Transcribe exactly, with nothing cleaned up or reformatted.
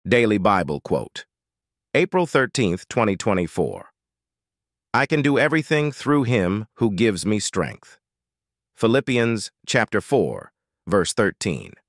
Daily Bible Quote. April thirteenth, twenty twenty-four. I can do everything through him who gives me strength. Philippians chapter four, verse thirteen.